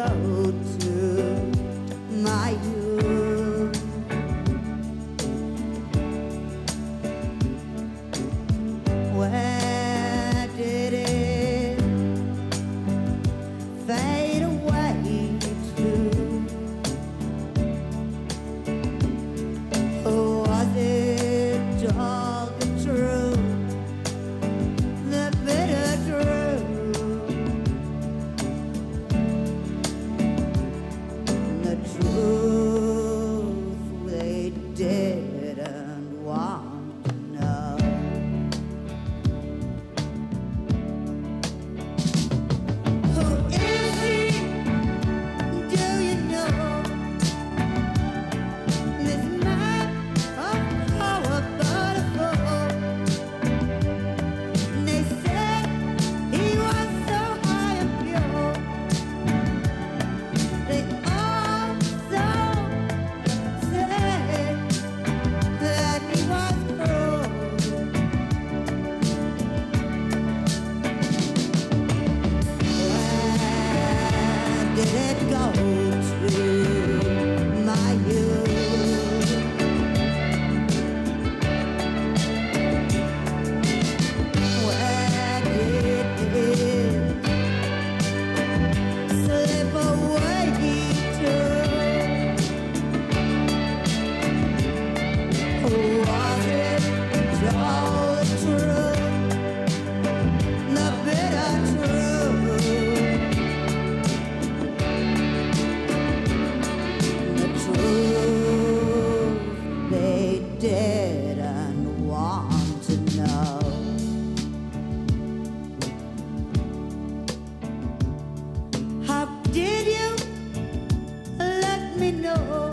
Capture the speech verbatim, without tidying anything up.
go to my youth? Where did it fade away to? Or was it all the truth, the bitter truth, the truth they didn't want to know? Who is he? Do you know? This man of power, beautiful. They said he was so high and pure. They also said that he was cruel. Where did it go to, my youth? Where did it slip away to? Was it all the truth, the bitter truth, the truth they didn't want to know? How did you let me know